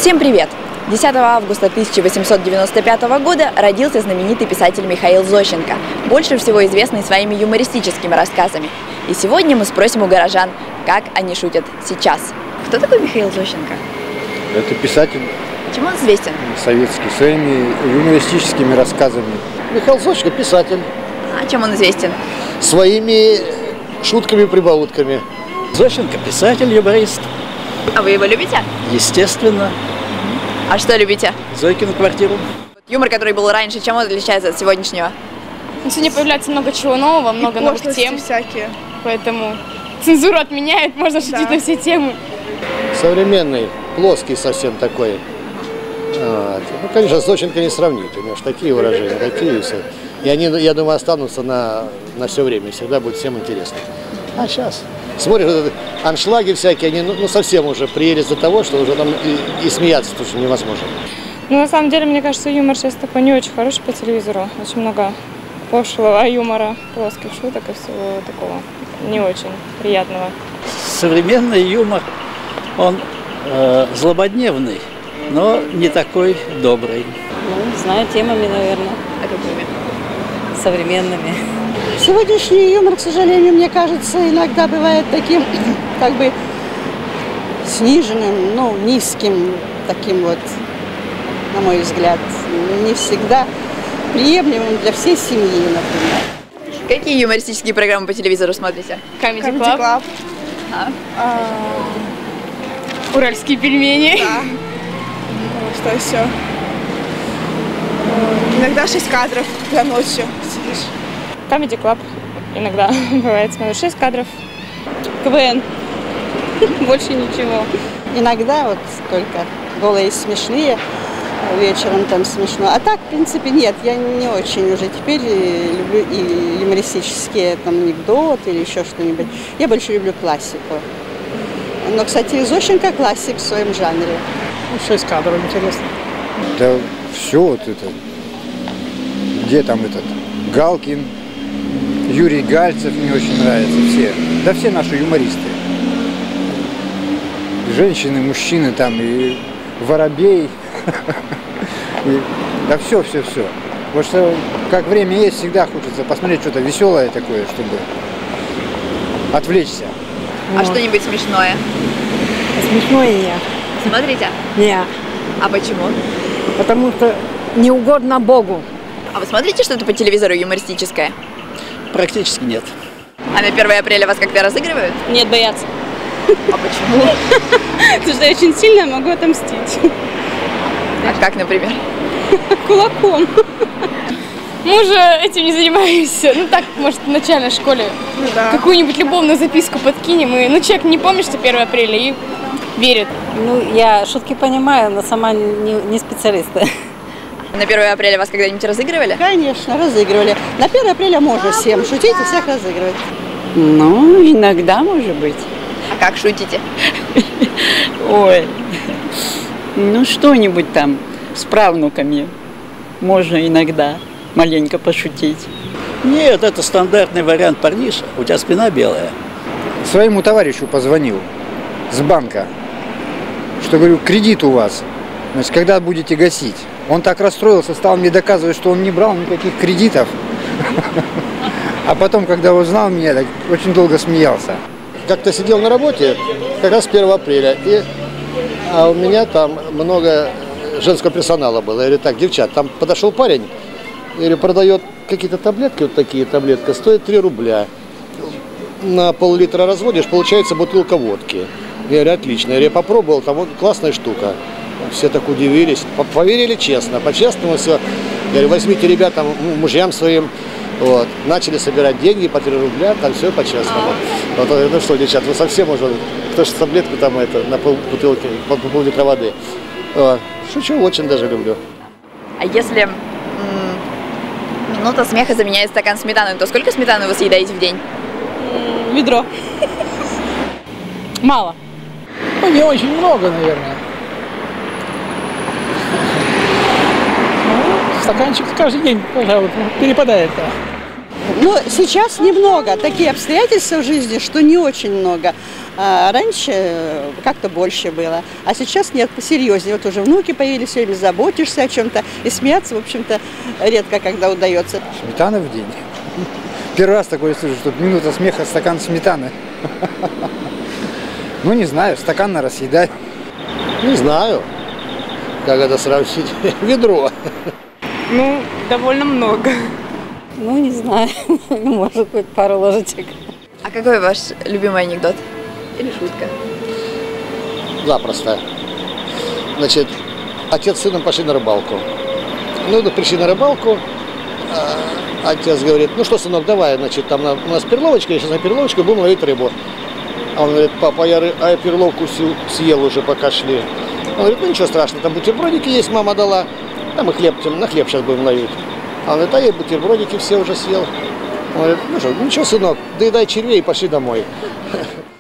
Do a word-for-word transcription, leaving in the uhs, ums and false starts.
Всем привет! десятого августа тысяча восемьсот девяносто пятого года родился знаменитый писатель Михаил Зощенко, больше всего известный своими юмористическими рассказами. И сегодня мы спросим у горожан, как они шутят сейчас. Кто такой Михаил Зощенко? Это писатель. Чем он известен? Советский, своими юмористическими рассказами. Михаил Зощенко писатель. А чем он известен? Своими шутками-прибаутками. Зощенко писатель, юморист. А вы его любите? Естественно. А что любите? Зойкину квартиру. Юмор, который был раньше, чем он отличается от сегодняшнего? Сегодня появляется много чего нового, много новых тем. Всякие. Поэтому цензуру отменяют, можно шутить Да. на все темы. Современный, плоский совсем такой. Вот. Ну, конечно, с Зощенко не сравнить. У него же такие выражения, такие все. И они, я думаю, останутся на, на все время. Всегда будет всем интересно. А сейчас смотришь, вот это, аншлаги всякие, они ну, ну, совсем уже приелись до того, что уже там и, и смеяться тоже невозможно. Ну, на самом деле, мне кажется, юмор сейчас такой не очень хороший по телевизору. Очень много пошлого юмора, плоских шуток и всего такого не очень приятного. Современный юмор, он э, злободневный, но не такой добрый. Ну, знаю, темами, наверное. А какими? Современными. Сегодняшний юмор, к сожалению, мне кажется, иногда бывает таким, как бы, сниженным, ну, низким, таким вот, на мой взгляд, не всегда приемлемым для всей семьи, например. Какие юмористические программы по телевизору смотрите? Comedy Comedy Club, Club. А? А, уральские пельмени. да. Ну, что еще? Иногда шесть кадров для ночью сидишь. Comedy Club иногда бывает, смотрю шесть кадров. КВН. Больше ничего. Иногда вот только голые смешные, вечером там смешно. А так, в принципе, нет, я не очень уже теперь люблю и юмористические там анекдоты или еще что-нибудь. Я больше люблю классику. Но, кстати, Зощенко классик в своем жанре. Шесть кадров, интересно. Да все вот это. Где там этот? Галкин, Юрий Гальцев мне очень нравятся все. Да все наши юмористы. Женщины, мужчины там, и Воробей. И, да все, все, все. Потому что как время есть, всегда хочется посмотреть что-то веселое такое, чтобы отвлечься. А что-нибудь смешное? Смешное нет. Смотрите? Нет, А почему? потому что не угодно Богу. А вы смотрите что-то по телевизору юмористическое? Практически нет. А на первое апреля вас как-то разыгрывают? Нет, боятся. А почему? Потому что я очень сильно могу отомстить. А как, например? Кулаком. Мы уже этим не занимаемся. Ну так, может, в начальной школе Ну да. какую-нибудь любовную записку подкинем. И, ну, человек не помнит, что первое апреля, и верит. Ну, я шутки понимаю, но сама не, не специалист. На первое апреля вас когда-нибудь разыгрывали? Конечно, разыгрывали. На первое апреля можно всем шутить и всех разыгрывать. Ну, иногда, может быть. А как шутите? Ой, ну что-нибудь там с правнуками можно иногда маленько пошутить. Нет, это стандартный вариант. Парниша, у тебя спина белая. Своему товарищу позвонил с банка, что, говорю, кредит у вас, значит, когда будете гасить? Он так расстроился, стал мне доказывать, что он не брал никаких кредитов. А потом, когда узнал меня, так очень долго смеялся. Как-то сидел на работе, как раз первого апреля, и а у меня там много женского персонала было. Я говорю, так, девчат, там подошел парень, я говорю, продает какие-то таблетки, вот такие таблетки, стоит три рубля. На пол-литра разводишь, получается бутылка водки. Я говорю, отлично. Я говорю, я попробовал, там вот классная штука. Все так удивились, поверили честно, по-честному все. Я говорю, возьмите ребятам, мужьям своим. Вот. Начали собирать деньги по три рубля, там все по-честному. Вот, ну что, девчат, вы совсем уже, кто же таблетку там это, на пол бутылки, по пол-литра воды. Вот. Шучу, очень даже люблю. А если м, минута смеха заменяет стакан сметаны, то сколько сметаны вы съедаете в день? Ведро. Мало. Ну, не очень много, наверное. Ну, стаканчик каждый день, пожалуй, перепадает. Да. Но сейчас немного. Такие обстоятельства в жизни, что не очень много. А раньше как-то больше было. А сейчас нет, посерьезнее. Вот уже внуки появились, все время заботишься о чем-то. И смеяться, в общем-то, редко когда удается. Сметана в день. Первый раз такое слышу, что минута смеха, стакан сметаны. Ну, не знаю, стакан на съедать. Не знаю, как это сравнить. Ведро. Ну, довольно много. Ну, не знаю, может быть, пару ложечек. А какой ваш любимый анекдот? Или шутка? Запросто. Значит, отец с сыном пошли на рыбалку. Ну, да, пришли на рыбалку. А отец говорит: ну что, сынок, давай, значит, там на, у нас перловочка, я сейчас на перловочку будем ловить рыбу. А он говорит: папа, я, ры, а я перловку съел уже, пока шли. Он говорит: ну ничего страшного, там бутербродики есть, мама дала. А мы хлеб, на хлеб сейчас будем ловить. А он говорит: а я бутербродики все уже съел. Он говорит: ну что, ничего, сынок, доедай червей и пошли домой.